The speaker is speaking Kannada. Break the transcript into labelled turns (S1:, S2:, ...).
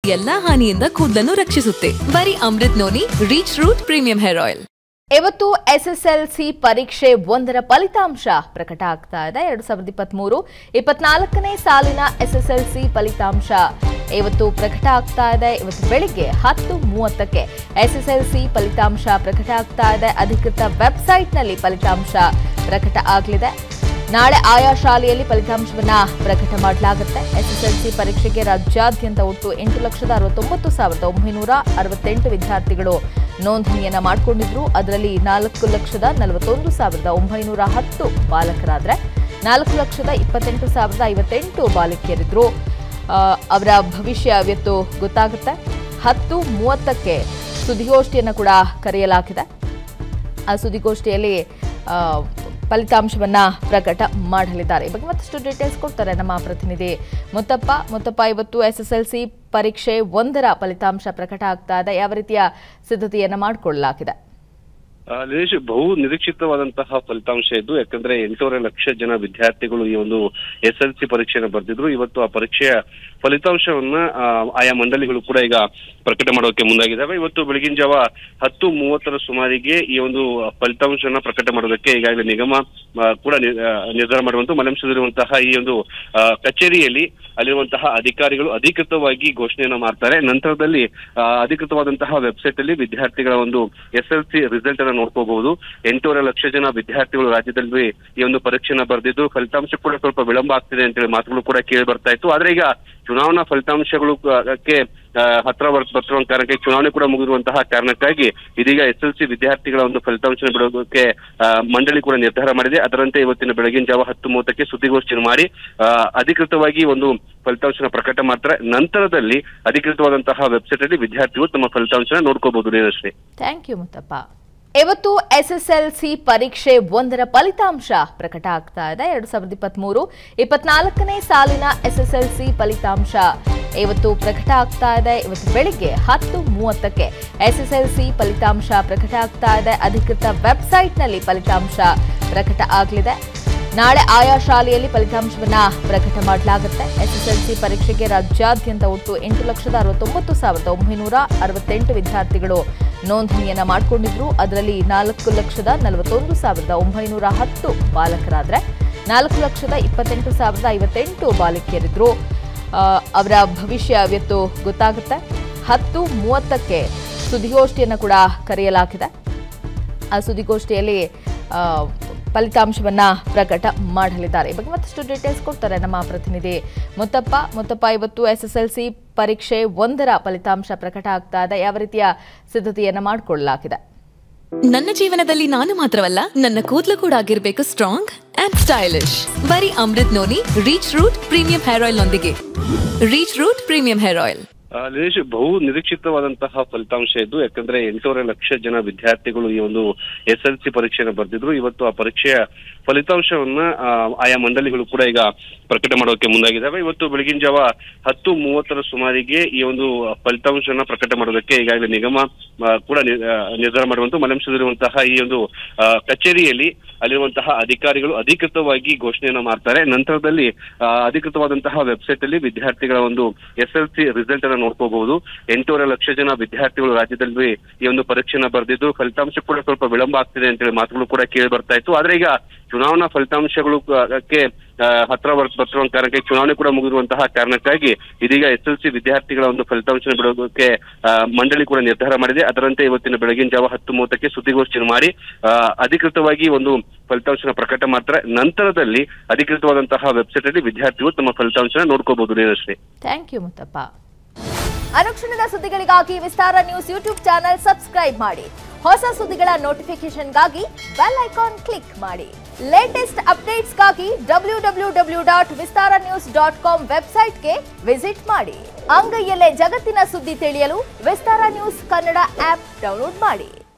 S1: ಎಲ್ಲಾ ಹಾನಿಯಿಂದ ಕೂದಲನ್ನು ರಕ್ಷಿಸುತ್ತೆ. ಬರೀ Amrut noni reach root premium hair oil.
S2: ಇವತ್ತು ಎಸ್ಎಸ್ಎಲ್ಸಿ ಪರೀಕ್ಷೆ 1ರ ಫಲಿತಾಂಶ ಪ್ರಕಟ ಆಗ್ತಾ ಇದೆ. 2023-24ನೇ ಸಾಲಿನ ಎಸ್ಎಸ್ಎಲ್ಸಿ ಫಲಿತಾಂಶ ಇವತ್ತು ಪ್ರಕಟ ಆಗ್ತಾ ಇದೆ. ಇವತ್ತು ಬೆಳಿಗ್ಗೆ 10:30ಕ್ಕೆ ಎಸ್ಎಸ್ಎಲ್ಸಿ ಫಲಿತಾಂಶ ಪ್ರಕಟ ಆಗ್ತಾ ಇದೆ. ಅಧಿಕೃತ ವೆಬ್ಸೈಟ್ನಲ್ಲಿ ಫಲಿತಾಂಶ ಪ್ರಕಟ ಆಗಲಿದೆ. ನಾಳೆ ಆಯಾ ಶಾಲೆಯಲ್ಲಿ ಫಲಿತಾಂಶವನ್ನ ಪ್ರಕಟ ಮಾಡಲಾಗುತ್ತೆ. ಎಸ್ಎಸ್ಎಲ್ಸಿ ಪರೀಕ್ಷೆಗೆ ರಾಜ್ಯಾದ್ಯಂತ ಒಟ್ಟು 8,69,968 ವಿದ್ಯಾರ್ಥಿಗಳು ನೋಂದಣಿಯನ್ನ ಮಾಡಿಕೊಂಡಿದ್ರು. ಅದರಲ್ಲಿ 4,41,910 ಬಾಲಕರಾದ್ರೆ 4,28,058 ಬಾಲಕಿಯರಿದ್ರು. ಅವರ ಭವಿಷ್ಯ ಇವತ್ತು ಗೊತ್ತಾಗುತ್ತೆ. 10:30ಕ್ಕೆ ಸುದ್ದಿಗೋಷ್ಠಿಯನ್ನು ಕೂಡ ಕರೆಯಲಾಗಿದೆ. ಆ ಸುದ್ದಿಗೋಷ್ಠಿಯಲ್ಲಿ ಫಲಿತಾಂಶವನ್ನ ಪ್ರಕಟ ಮಾಡಲಿದ್ದಾರೆ. ಈ ಬಗ್ಗೆ ಮತ್ತಷ್ಟು ಡೀಟೇಲ್ಸ್ ಕೊಡ್ತಾರೆ ನಮ್ಮ ಪ್ರತಿನಿಧಿ ಮುತ್ತಪ್ಪ. ಇವತ್ತು ಎಸ್ಎಸ್ಎಲ್ಸಿ ಪರೀಕ್ಷೆ 1ರ ಫಲಿತಾಂಶ ಪ್ರಕಟ ಆಗ್ತಾ ಇದೆ. ಯಾವ ರೀತಿಯ ಸಿದ್ಧತೆಯನ್ನ ಮಾಡಿಕೊಳ್ಳಲಾಗಿದೆ?
S3: ದಿನೇಶ್, ಬಹು ನಿರೀಕ್ಷಿತವಾದಂತಹ ಫಲಿತಾಂಶ ಇದ್ದು, ಯಾಕಂದ್ರೆ 8.5 ಲಕ್ಷ ಜನ ವಿದ್ಯಾರ್ಥಿಗಳು ಈ ಒಂದು ಎಸ್ಎಲ್ಸಿ ಪರೀಕ್ಷೆಯನ್ನು ಬರೆದಿದ್ರು. ಇವತ್ತು ಆ ಪರೀಕ್ಷೆಯ ಫಲಿತಾಂಶವನ್ನ ಆಯಾ ಮಂಡಳಿಗಳು ಕೂಡ ಈಗ ಪ್ರಕಟ ಮಾಡೋಕೆ ಮುಂದಾಗಿದ್ದಾವೆ. ಇವತ್ತು ಬೆಳಗಿನ ಜಾವ 10:30ರ ಸುಮಾರಿಗೆ ಈ ಒಂದು ಫಲಿತಾಂಶವನ್ನ ಪ್ರಕಟ ಮಾಡೋದಕ್ಕೆ ಈಗಾಗಲೇ ನಿಗಮ ಕೂಡ ನಿರ್ಧಾರ ಮಾಡುವಂತ ಮಲೆಂಸದಿರುವಂತಹ ಈ ಒಂದು ಕಚೇರಿಯಲ್ಲಿ ಅಲ್ಲಿರುವಂತಹ ಅಧಿಕಾರಿಗಳು ಅಧಿಕೃತವಾಗಿ ಘೋಷಣೆಯನ್ನ ಮಾಡ್ತಾರೆ. ನಂತರದಲ್ಲಿ ಅಧಿಕೃತವಾದಂತಹ ವೆಬ್ಸೈಟ್ ಅಲ್ಲಿ ವಿದ್ಯಾರ್ಥಿಗಳ ಒಂದು ಎಸ್ಎಲ್ಸಿ ರಿಸಲ್ಟ್ ಅನ್ನ ನೋಡ್ಕೋಬಹುದು. 8.5 ಲಕ್ಷ ಜನ ವಿದ್ಯಾರ್ಥಿಗಳು ರಾಜ್ಯದಲ್ಲಿ ಈ ಒಂದು ಪರೀಕ್ಷೆನ ಬರೆದಿದ್ದು, ಫಲಿತಾಂಶ ಕೂಡ ಸ್ವಲ್ಪ ವಿಳಂಬ ಆಗ್ತಿದೆ ಅಂತೇಳಿ ಮಾತುಗಳು ಕೂಡ ಕೇಳಿ ಬರ್ತಾ ಇತ್ತು. ಆದ್ರೆ ಈಗ ಚುನಾವಣಾ ಫಲಿತಾಂಶಗಳು ಹತ್ರ ಬರ್ತಿರುವ ಕಾರಣಕ್ಕೆ ಚುನಾವಣೆ ಕೂಡ ಮುಗಿರುವಂತಹ ಕಾರಣಕ್ಕಾಗಿ ಇದೀಗ ಎಸ್ಎಲ್ಸಿ ವಿದ್ಯಾರ್ಥಿಗಳ ಒಂದು ಫಲಿತಾಂಶ ಬಿಡೋದಕ್ಕೆ ಮಂಡಳಿ ಕೂಡ ನಿರ್ಧಾರ ಮಾಡಿದೆ. ಅದರಂತೆ ಇವತ್ತಿನ ಬೆಳಗಿನ ಜಾವ 10:30ಕ್ಕೆ ಸುದ್ದಿಗೋಷ್ಠಿ ಮಾಡಿ ಅಧಿಕೃತವಾಗಿ ಒಂದು ಫಲಿತಾಂಶನ ಪ್ರಕಟ ಮಾಡ್ತಾರೆ. ನಂತರದಲ್ಲಿ ಅಧಿಕೃತವಾದಂತಹ ವೆಬ್ಸೈಟ್ ಅಲ್ಲಿ ವಿದ್ಯಾರ್ಥಿಗಳು ತಮ್ಮ ಫಲಿತಾಂಶನ ನೋಡ್ಕೋಬಹುದು. Shri,
S2: thank you Muttappa. ಇವತ್ತು ಎಸ್ಎಸ್ಎಲ್ಸಿ ಪರೀಕ್ಷೆ 1ರ ಫಲಿತಾಂಶ ಪ್ರಕಟ ಆಗ್ತಾ ಇದೆ. 2023-24ನೇ ಸಾಲಿನ ಎಸ್ಎಸ್ಎಲ್ಸಿ ಫಲಿತಾಂಶ ಇವತ್ತು ಪ್ರಕಟ ಆಗ್ತಾ ಇದೆ. ಇವತ್ತು ಬೆಳಿಗ್ಗೆ 10:30ಕ್ಕೆ ಎಸ್ಎಸ್ಎಲ್ಸಿ ಫಲಿತಾಂಶ ಪ್ರಕಟ ಆಗ್ತಾ ಇದೆ. ಅಧಿಕೃತ ವೆಬ್ಸೈಟ್ನಲ್ಲಿ ಫಲಿತಾಂಶ ಪ್ರಕಟ ಆಗಲಿದೆ. ನಾಳೆ ಆಯಾ ಶಾಲೆಯಲ್ಲಿ ಫಲಿತಾಂಶವನ್ನ ಪ್ರಕಟ ಮಾಡಲಾಗುತ್ತೆ. ಎಸ್ಎಸ್ಎಲ್ಸಿ ಪರೀಕ್ಷೆಗೆ ರಾಜ್ಯಾದ್ಯಂತ ಒಟ್ಟು 8,69,968 ವಿದ್ಯಾರ್ಥಿಗಳು ನೋಂದಣಿಯನ್ನ ಮಾಡಿಕೊಂಡಿದ್ರು. ಅದರಲ್ಲಿ 4,41,910 ಬಾಲಕರಾದ್ರೆ 4,28,058 ಬಾಲಕಿಯರಿದ್ರು. ಅವರ ಭವಿಷ್ಯ ಇವತ್ತು ಗೊತ್ತಾಗುತ್ತೆ. 10:30ಕ್ಕೆ ಸುದ್ದಿಗೋಷ್ಠಿಯನ್ನು ಕೂಡ ಕರೆಯಲಾಗಿದೆ. ಆ ಸುದ್ದಿಗೋಷ್ಠಿಯಲ್ಲಿ ಫಲಿತಾಂಶವನ್ನ ಪ್ರಕಟ ಮಾಡಲಿದ್ದಾರೆ. ಈ ಬಗ್ಗೆ ಮತ್ತಷ್ಟು ಡೀಟೇಲ್ಸ್ ಕೊಡ್ತಾರೆ ನಮ್ಮ ಪ್ರತಿನಿಧಿ ಮುತ್ತಪ್ಪ. ಇವತ್ತು ಎಸ್ಎಸ್ಎಲ್ಸಿ ಪರೀಕ್ಷೆ 1ರ ಫಲಿತಾಂಶ ಪ್ರಕಟ ಆಗ್ತಾ ಇದೆ. ಯಾವ ರೀತಿಯ ಸಿದ್ಧತೆಯನ್ನ ಮಾಡಿಕೊಳ್ಳಲಾಗಿದೆ?
S1: ನನ್ನ ಜೀವನದಲ್ಲಿ ನಾನು ಮಾತ್ರವಲ್ಲ, ನನ್ನ ಕೂದಲು ಕೂಡ ಆಗಿರ್ಬೇಕು ಸ್ಟ್ರಾಂಗ್ ಅಂಡ್ ಸ್ಟೈಲಿಶ್. ಬರೀ Amrut noni reach root premium hair oil ನೊಂದಿಗೆ. Reach root premium hair oil.
S3: Dinesh, ಬಹು ನಿರೀಕ್ಷಿತವಾದಂತಹ ಫಲಿತಾಂಶ ಇದ್ದು, ಯಾಕಂದ್ರೆ 8.5 ಲಕ್ಷ ಜನ ವಿದ್ಯಾರ್ಥಿಗಳು ಈ ಒಂದು ಎಸ್ಎಲ್ಸಿ ಪರೀಕ್ಷೆಯನ್ನು ಬರೆದಿದ್ರು. ಇವತ್ತು ಆ ಪರೀಕ್ಷೆಯ ಫಲಿತಾಂಶವನ್ನ ಆಯಾ ಮಂಡಳಿಗಳು ಕೂಡ ಈಗ ಪ್ರಕಟ ಮಾಡೋಕೆ ಮುಂದಾಗಿದ್ದಾವೆ. ಇವತ್ತು ಬೆಳಗಿನ ಜಾವ 10:30ರ ಸುಮಾರಿಗೆ ಈ ಒಂದು ಫಲಿತಾಂಶವನ್ನ ಪ್ರಕಟ ಮಾಡೋದಕ್ಕೆ ಈಗಾಗಲೇ ನಿಗಮ ಕೂಡ ನಿರ್ಧಾರ ಮಾಡುವಂತ ಮಲೆಂಸದಿರುವಂತಹ ಈ ಒಂದು ಕಚೇರಿಯಲ್ಲಿ ಅಲ್ಲಿರುವಂತಹ ಅಧಿಕಾರಿಗಳು ಅಧಿಕೃತವಾಗಿ ಘೋಷಣೆಯನ್ನ ಮಾಡ್ತಾರೆ. ನಂತರದಲ್ಲಿ ಅಧಿಕೃತವಾದಂತಹ ವೆಬ್ಸೈಟ್ ಅಲ್ಲಿ ವಿದ್ಯಾರ್ಥಿಗಳ ಒಂದು ಎಸ್ಎಲ್ಸಿ ರಿಸಲ್ಟ್ ಅನ್ನ ನೋಡ್ಕೋಬಹುದು. 8.5 ಲಕ್ಷ ಜನ ವಿದ್ಯಾರ್ಥಿಗಳು ರಾಜ್ಯದಲ್ಲಿ ಈ ಒಂದು ಪರೀಕ್ಷೆನ ಬರೆದಿದ್ದು, ಫಲಿತಾಂಶ ಕೂಡ ಸ್ವಲ್ಪ ವಿಳಂಬ ಆಗ್ತಿದೆ ಅಂತೇಳಿ ಮಾತುಗಳು ಕೂಡ ಕೇಳಿ ಬರ್ತಾ ಇತ್ತು. ಆದ್ರೆ ಈಗ ಚುನಾವಣಾ ಫಲಿತಾಂಶಗಳು ಹತ್ರ ಬರ್ತಿರುವ ಕಾರಣಕ್ಕೆ ಚುನಾವಣೆ ಕೂಡ ಮುಗಿರುವಂತಹ ಕಾರಣಕ್ಕಾಗಿ ಇದೀಗ ಎಸ್ಎಲ್ಸಿ ವಿದ್ಯಾರ್ಥಿಗಳ ಒಂದು ಫಲಿತಾಂಶ ಬಿಡೋದಕ್ಕೆ ಮಂಡಳಿ ಕೂಡ ನಿರ್ಧಾರ ಮಾಡಿದೆ. ಅದರಂತೆ ಇವತ್ತಿನ ಬೆಳಗಿನ ಜಾವ 10:30ಕ್ಕೆ ಸುದ್ದಿಗೋಷ್ಠಿ ಮಾಡಿ ಅಧಿಕೃತವಾಗಿ ಒಂದು ಫಲಿತಾಂಶನ ಪ್ರಕಟ ಮಾಡ್ತಾರೆ. ನಂತರದಲ್ಲಿ ಅಧಿಕೃತವಾದಂತಹ ವೆಬ್ಸೈಟ್ ಅಲ್ಲಿ ವಿದ್ಯಾರ್ಥಿಗಳು ತಮ್ಮ ಫಲಿತಾಂಶನ ನೋಡ್ಕೋಬಹುದು. Shri,
S2: thank you Muttappa. ಅನುಕ್ಷಣದ ಸುದ್ದಿಗಳಿಗಾಗಿ Vistara news YouTube channel subscribe ಮಾಡಿ. ಹೊಸ ಸುದ್ದಿಗಳ ನೋಟಿಫಿಕೇಶನ್ಗಾಗಿ ಬೆಲ್ ಐಕಾನ್ ಕ್ಲಿಕ್ ಮಾಡಿ. ಲೇಟೆಸ್ಟ್ ಅಪ್ಡೇಟ್ಸ್ಗಾಗಿ www.vistaranews.com ವೆಬ್ಸೈಟ್ಗೆ ವಿಸಿಟ್ ಮಾಡಿ. ಅಂಗೈಯಲ್ಲೇ ಜಗತ್ತಿನ ಸುದ್ದಿ ತಿಳಿಯಲು Vistara news Kannada app download ಮಾಡಿ.